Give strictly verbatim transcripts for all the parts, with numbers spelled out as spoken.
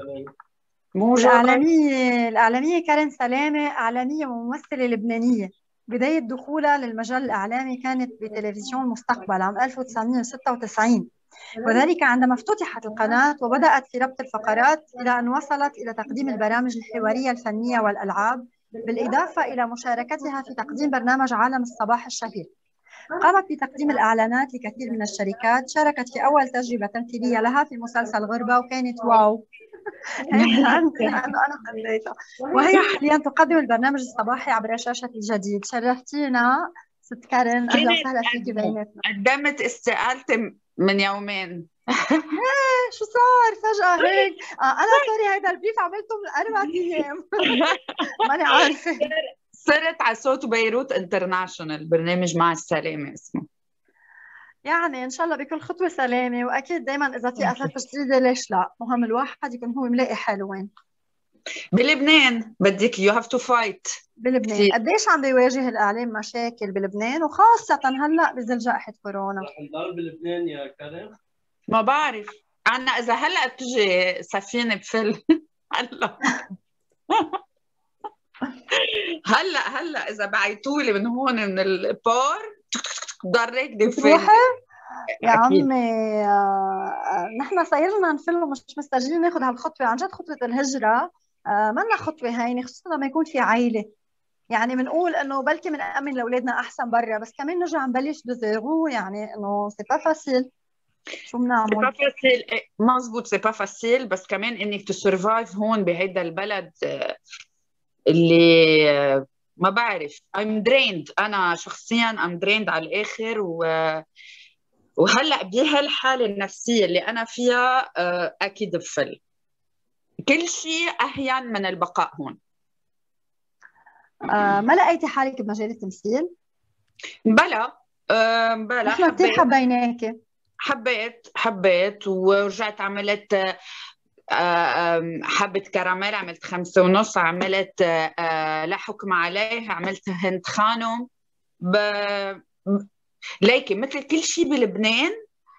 موجة. الإعلامية الإعلامية كارين سلامة، إعلامية وممثلة لبنانية. بداية دخولها للمجال الإعلامي كانت بتلفزيون مستقبل عام ألف وتسعمئة وستة وتسعين، وذلك عندما افتتحت القناة وبدأت في ربط الفقرات إلى أن وصلت إلى تقديم البرامج الحوارية الفنية والألعاب، بالإضافة إلى مشاركتها في تقديم برنامج عالم الصباح الشهير. قامت بتقديم الإعلانات لكثير من الشركات، شاركت في أول تجربة تمثيلية لها في مسلسل غربة وكانت واو. هيك عندي لأنه أنا حبيتها. وهي حاليا تقدم البرنامج الصباحي عبر شاشة الجديد. شرفتينا ست كارين، أهلا وسهلا فيكي بيناتنا. قدمت استقالتي من يومين. ايه شو صار فجأة هيك؟ آه أنا سوري، هيدا البريف عملته من أربع أيام. ماني عارفة. صرت على صوت بيروت انترناشونال، برنامج مع السلامة اسمه. يعني إن شاء الله بكل خطوة سلامة، وأكيد دايما إذا في أثاث جديدة ليش لا، مهم الواحد يكون هو ملاقي حاله وين. بلبنان بدك يو هاف تو فايت. بلبنان قديش عم بيواجه الإعلام مشاكل بلبنان، وخاصة هلا بظل جائحة كورونا؟ رح نضل بلبنان يا كريم؟ ما بعرف أنا إذا هلا بتجي سفينة بفل هلا هلا هلا إذا بعيتولي من هون من البار ضريك دفل. بتروحي؟ يا عمي آه، نحن صاير لنا نفل ومش مستعجلين ناخذ هالخطوة. عن جد خطوة الهجرة آه، منا خطوة هينة، خصوصا لما يكون في عائلة. يعني بنقول انه بلكي بنأمن لاولادنا احسن برا، بس كمان نرجع نبلش بزيرو، يعني انه سي با فاسيل. شو بنعمل؟ سي با فاسيل، مزبوط، سي با فاسيل، بس كمان انك تسرفايف هون بهيدا البلد اللي ما بعرف. I'm drained، انا شخصيا I'm drained على الاخر. و وهلا بهالحاله النفسيه اللي انا فيها اكيد بفل. كل شيء اهين من البقاء هون. آه ما لقيتي حالك بمجال التمثيل؟ بلا آه بلا نحن كثير حبيناكي. حبيت حبيت ورجعت عملت حبة كراميل، عملت خمسة ونص، عملت لا حكم عليه، عملت هند خانم. ب... ليكي مثل كل شيء بلبنان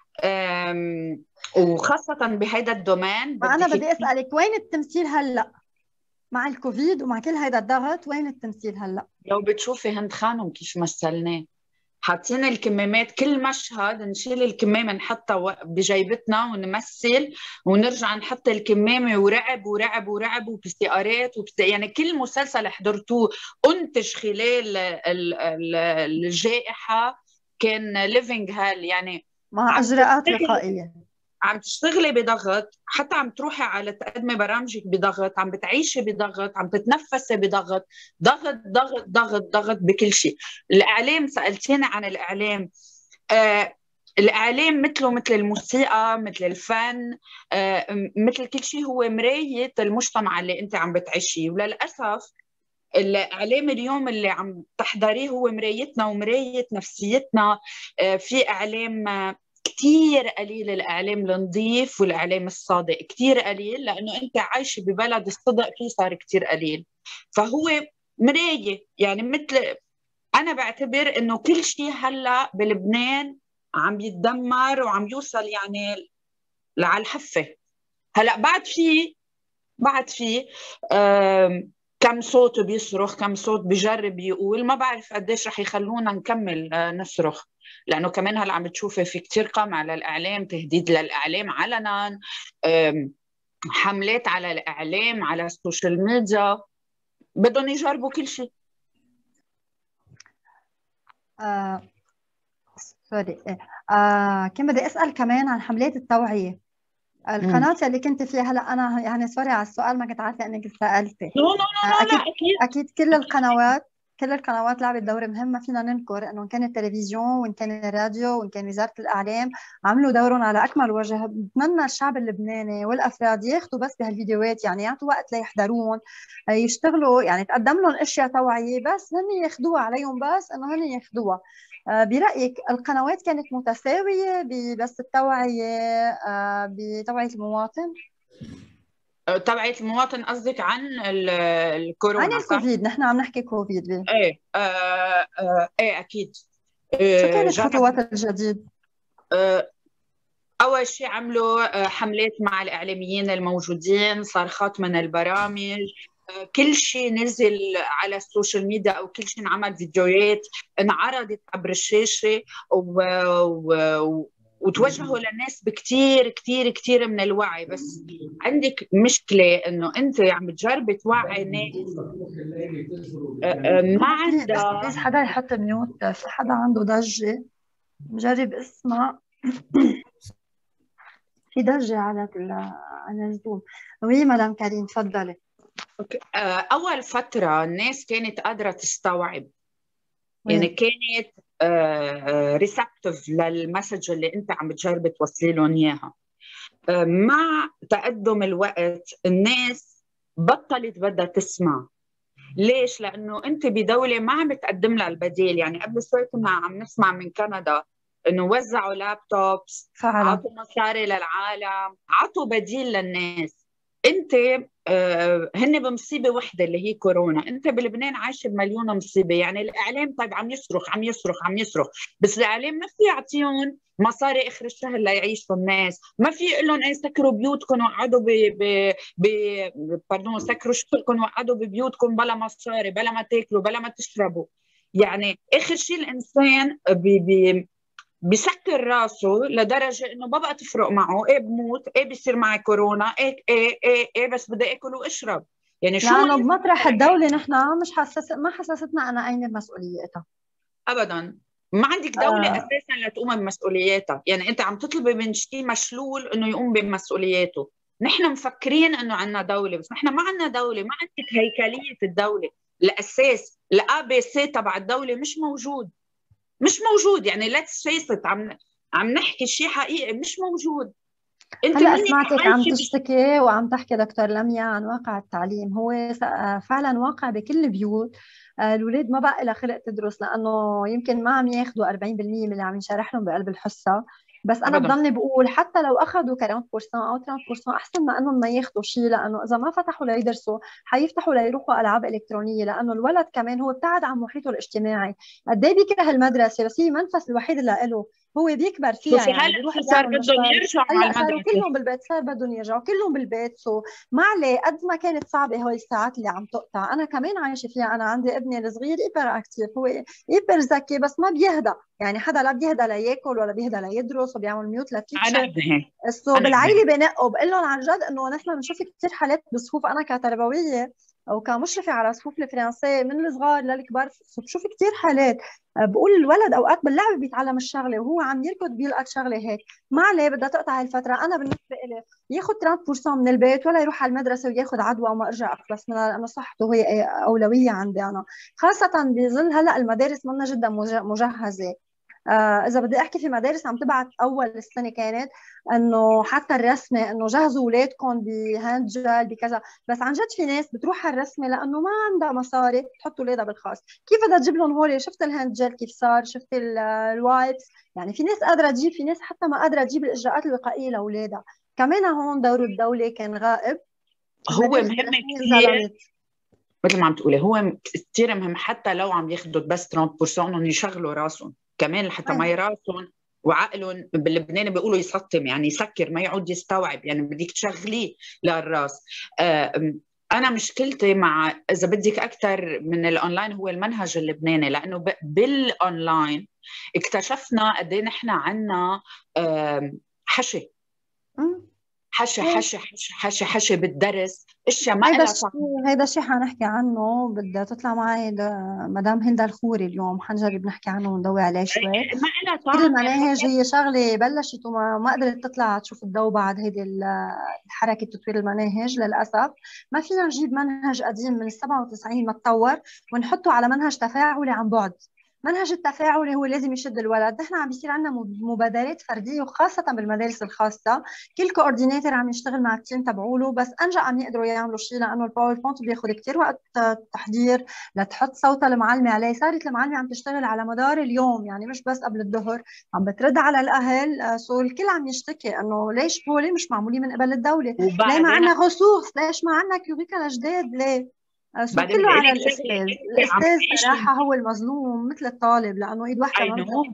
وخاصة بهيدا الدومين. ما أنا بدي أسألك وين التمثيل هلأ مع الكوفيد ومع كل هيدا الضغط؟ وين التمثيل هلأ؟ لو بتشوفي هند خانم كيف مثلناه، حاطين الكمامات كل مشهد، نشيل الكمامه نحطها بجيبتنا ونمثل ونرجع نحط الكمامه، ورعب ورعب ورعب وبسيارات وبس... يعني كل مسلسل حضرتوه انتج خلال ال... ال... الجائحه كان ليفينج هال، يعني مع اجراءات وقائيه. عم تشتغلي بضغط، حتى عم تروحي على تقدمي برامجك بضغط، عم بتعيشي بضغط، عم تتنفسي بضغط، ضغط ضغط ضغط ضغط بكل شيء. الإعلام، سألتيني عن الإعلام. آه الإعلام مثله مثل الموسيقى، مثل الفن، آه مثل كل شيء، هو مراية المجتمع اللي أنت عم بتعيشيه. وللأسف الإعلام اليوم اللي عم تحضريه هو مرايتنا ومراية نفسيتنا. آه في إعلام آه كتير قليل، الإعلام النظيف والإعلام الصادق كتير قليل، لأنه أنت عايشة ببلد الصدق فيه صار كتير قليل. فهو مراية، يعني مثل أنا بعتبر إنه كل شيء هلأ بلبنان عم يتدمر وعم يوصل يعني على الحفة. هلأ بعد في بعد في كم صوت بيصرخ، كم صوت بيجرب يقول، ما بعرف قديش رح يخلونا نكمل نصرخ، لأنه كمان هلا عم بتشوفي في كتير قمع على الإعلام، تهديد للإعلام علنا، حملات على الإعلام على السوشيال ميديا، بدهم يجربوا كل شيء. آه، سوري. آه، كان بدي أسأل كمان عن حملات التوعية. القناة اللي كنت فيها هلا، أنا يعني سوري على السؤال، ما كنت عارفة إنك سألتي. لا لا لا أكيد لا أكيد أكيد كل القنوات كل القنوات لعبت دور مهم. ما فينا ننكر انه ان كان التلفزيون وان كان الراديو وان كان وزاره الاعلام عملوا دورهم على اكمل وجه. بتمنى الشعب اللبناني والافراد ياخذوا بس بهالفيديوهات، يعني يعطوا وقت ليحضرون، يشتغلوا، يعني تقدم لهم اشياء توعيه، بس هن ياخذوها عليهم، بس انه هن ياخذوها. برايك القنوات كانت متساويه بس التوعيه، بتوعيه المواطن؟ توعية المواطن قصدك عن الكورونا؟ عن الكوفيد، نحن عم نحكي كوفيد. ليه؟ ايه آه آه ايه اكيد. شو كانت خطوات الجديد؟ أول شيء عملوا حملات مع الإعلاميين الموجودين، صار خط من البرامج، كل شيء نزل على السوشيال ميديا أو كل شيء انعمل فيديوهات انعرضت عبر الشاشة و... و... وتوجهوا للناس بكتير كتير كتير من الوعي. بس عندك مشكلة إنه أنت عم بتجربي توعي ناس ما عندها. بس حدا يحط ميوت، في حدا عنده ضجة مجرب اسمع. في ضجة على على الزوم. وي مدام كريم تفضلي. أول فترة الناس كانت قادرة تستوعب، وي. يعني كانت ريسبتيف للمسج اللي أنت عم بتجربي توصلي لهم إياها. مع تقدم الوقت الناس بطلت بدها تسمع. ليش؟ لأنه أنت بدولة ما عم بتقدم لها البديل. يعني قبل شوي كنا عم نسمع من كندا إنه وزعوا لابتوبس، عطوا مصاري للعالم، عطوا بديل للناس. أنت آه هن بمصيبة وحدة اللي هي كورونا، أنت بلبنان عايش بمليون مصيبة. يعني الإعلام طيب عم يصرخ عم يصرخ عم يصرخ، بس الإعلام ما في يعطيهم مصاري اخر الشهر ليعيشوا الناس، ما في يقول لهم ايه سكروا بيوتكم وقعدوا ب ب ب باردون سكروا شغلكم وقعدوا ببيوتكم بلا مصاري بلا ما تاكلوا بلا ما تشربوا. يعني اخر شيء الانسان بي بي بسكر راسه لدرجه انه ما بقى تفرق معه، ايه بموت، ايه بيصير معي كورونا، ايه ايه ايه, إيه بس بدي اكل واشرب. يعني شو لانه بمطرح الدوله نحن مش حسس ما حسستنا انا اين مسؤوليتها ابدا. ما عندك دولة آه. أساساً لتقوم بمسؤولياتها. يعني أنت عم تطلبي من شيء مشلول إنه يقوم بمسؤولياته. نحن مفكرين إنه عندنا دولة، بس نحن ما عندنا دولة. ما عندك هيكلية الدولة، الأساس الأ بي سي تبع الدولة مش موجود. مش موجود. يعني let's face it، عم عم نحكي شيء حقيقي مش موجود. انت هلا سمعتك عم تشتكي وعم تحكي دكتور لميا عن واقع التعليم. هو فعلا واقع بكل البيوت. الاولاد ما بقى لها خلق تدرس لانه يمكن ما عم ياخذوا أربعين بالمية من اللي عم ينشرح لهم بقلب الحصه. بس انا بضلني بقول حتى لو اخذوا أربعين بالمية او ثلاثين بالمية احسن ما انهم ما ياخذوا شيء، لانه اذا ما فتحوا ليدرسوا حيفتحوا ليروحوا العاب الكترونيه، لانه الولد كمان هو ابتعد عن محيطه الاجتماعي. قد ايه بيكره المدرسه، بس هي المنفس الوحيد اللي له هو بيكبر فيها. يعني هلا شو صار بدهم يرجعوا على المدرسه، صاروا كلهم بالبيت، صار بدهم يرجعوا كلهم بالبيت. سو ما عليه قد ما كانت صعبه هول الساعات اللي عم تقطع. انا كمان عايشه فيها. انا عندي ابني الصغير ايبر اكتيف، هو ايبر ذكي بس ما بيهدى. يعني حدا لا بيهدى لياكل ولا بيهدى ليدرس وبيعمل ميوت لتيتشر. سو بالعائله بنقوا بقول لهم عن جد انه نحن بنشوف كثير حالات بصفوف. انا كتربويه او كمشرفه على صفوف الفرنسيه من الصغار للكبار بشوف كثير حالات. بقول الولد اوقات باللعب بيتعلم الشغله وهو عم يركض بيلقط شغله هيك. ما عليه بدها تقطع هالفتره. انا بالنسبه لي ياخذ ثلاثين بالمية من البيت ولا يروح على المدرسه وياخذ عدوى وما ارجع اخلص منها، لانه صحته هي اولويه عندي انا. خاصه بظل هلا المدارس منا جدا مجهزه. آه اذا بدي احكي في مدارس عم تبعت اول السنه كانت انه حتى الرسمه انه جهزوا اولادكم بهاند جل بكذا. بس عن جد في ناس بتروح على الرسمه لانه ما عندها مصاري تحط اولادها بالخاص. كيف بدها تجيب لهم هول؟ شفت الهاند جل كيف صار، شفت الوايبس. يعني في ناس قادره تجيب، في ناس حتى ما قادره تجيب الاجراءات الوقائيه لاولادها. كمان هون دور الدوله كان غائب. هو مهم كثير مثل ما عم تقولي، هو كثير مهم. حتى لو عم ياخذوا بس ثلاثين بالمية انهم يشغلوا راسهم كمان لحتى ما يراسهم وعقلهم. باللبناني بيقولوا يسطم، يعني يسكر ما يعود يستوعب. يعني بدك تشغليه للراس. انا مشكلتي مع اذا بدك اكثر من الاونلاين هو المنهج اللبناني، لانه بالاونلاين اكتشفنا قد ايه نحن عندنا حشي حشي حشي حشي حشي حشي بالدرس، اشياء ما لها طعم. هيدا الشيء حنحكي عنه. بدها تطلع معي مدام هندا الخوري اليوم، حنجرب نحكي عنه وندوي عليه شوي. ما لها طعم. كل المناهج هي شغله بلشت وما ما قدرت تطلع تشوف الضوء بعد هيدي الحركه تطوير المناهج. للاسف ما فينا نجيب منهج قديم من سبعة وتسعين ما تطور ونحطه على منهج تفاعلي عن بعد. منهج التفاعلي هو لازم يشد الولد. نحن عم بيصير عندنا مبادرات فرديه وخاصه بالمدارس الخاصه، كل كوردينيتور عم يشتغل مع التيم تبعوله. بس انجا عم يقدروا يعملوا شيء لانه الباوربوينت بياخذ كثير وقت تحضير لتحط صوت المعلمه عليه. صارت المعلمه عم تشتغل على مدار اليوم، يعني مش بس قبل الظهر، عم بترد على الاهل. سو الكل عم يشتكي انه ليش هول مش معمولين من قبل الدوله، ليه ما عندنا غصوص، ليش ما عندنا كيوريكا جداد، ليه؟ سو كله على الاستاذ. الاستاذ صراحه هو المظلوم مثل الطالب، لانه ايد واحده ما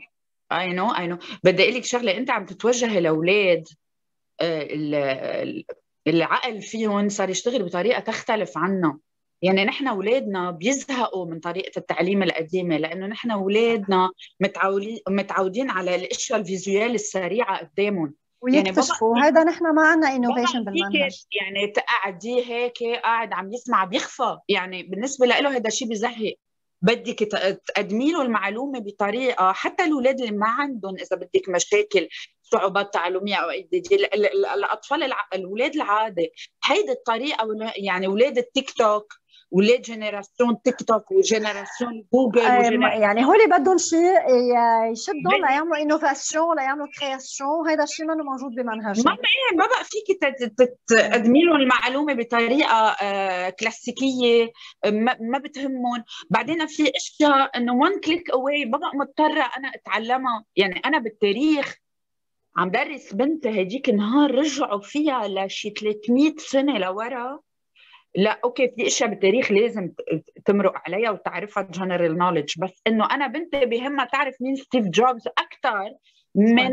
اي نو اي نو بدي اقول لك شغله، انت عم تتوجهي لاولاد آه، ال- ال- العقل فيهم صار يشتغل بطريقه تختلف عنا. يعني نحن اولادنا بيزهقوا من طريقه التعليم القديمه، لانه نحن اولادنا متعودين متعودين على الاشياء الفيزيوال السريعه قدامهم. يعني بابا ويكتشفوا هيدا نحن ما عنا بابا انوفيشن فيك بالمنهج. يعني تقعديه هيك قاعد عم يسمع بيخفى، يعني بالنسبه له هذا شيء بزهق. بدك ت- تقدمي له المعلومه بطريقه، حتى الاولاد اللي ما عندهم اذا بدك مشاكل صعوبات تعلميه او اي دي ال- ال- ال- الاطفال الع- الاولاد العادي، هيدي الطريقه. ولا- يعني اولاد التيك توك، ولاد جنراسيون تيك توك وجنراسيون جوجل أم، يعني وجنراسيون، هول بدهم شيء يشدهم ليعملوا انوفاسيون ليعملوا كرياسيون، هيدا الشيء منه موجود ما بمنهجنا. بقى ما بقى فيك تت- تت- تقدمي لهم المعلومه بطريقه آه، كلاسيكيه، ما ما بتهمهم. بعدين في اشياء انه وان كليك اواي ببقى مضطره انا اتعلمها. يعني انا بالتاريخ عم درس بنتي هديك النهار رجعوا فيها لشي ثلاثمية سنه لورا. لا اوكي، في اشياء بالتاريخ لازم ت- تمرق عليها وتعرفها جنرال نوليدج، بس انه انا بنتي بهمها تعرف مين ستيف جوبز اكثر من صح.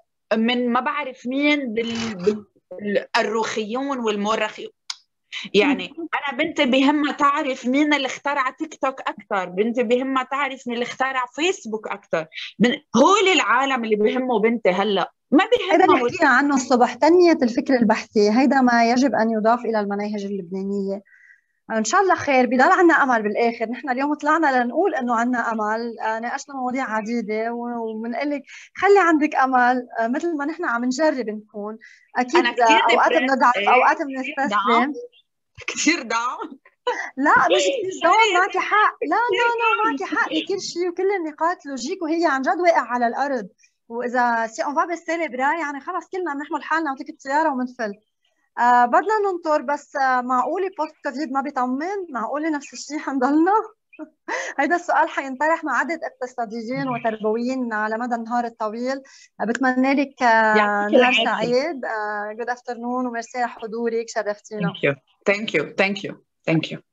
من ما بعرف مين بال... بال... الروخيون والمؤرخيون. يعني انا بنتي بهمها تعرف مين اللي اخترع تيك توك اكثر، بنتي بهمها تعرف مين اللي اخترع فيسبوك اكثر. من هول العالم اللي بهمه بنتي هلا، ما هيدا اللي بهمها وال... حكينا عنه الصبح، تنمية الفكر البحثي، هيدا ما يجب أن يضاف إلى المناهج اللبنانية. إن شاء الله خير، بضل عنا أمل بالآخر. نحن اليوم طلعنا لنقول إنه عنا أمل، آه، ناقشنا مواضيع عديدة وبنقول لك خلي عندك أمل، آه، مثل ما نحن عم نجرب نكون. انا أكيد كثير آه، أوقات ديبرست، بنضعف، ايه أوقات كثير داون، بنستسلم. كثير داون. لا مش كثير دون، سوري، معك حق، لا كثير لا لا، داون. معك حق بكل شيء، وكل النقاط لوجيك وهي عن جد واقع على الأرض. وإذا سي اون فا بالسالي براي، يعني خلص كلنا بنحمل حالنا وتيك الطيارة ومنفل. آه بدنا ننطر، بس آه معقولة بوست كوفيد ما بيطمن؟ معقولة نفس الشيء حنضلنا؟ هيدا السؤال حينطرح مع عدة اقتصاديين وتربويين على مدى النهار الطويل. آه بتمنى لك آه يعطيك نهار العافيه. سعيد، جود افترنون، وميرسي على حضورك، شرفتينا. ثانك يو ثانك يو ثانك يو ثانك يو.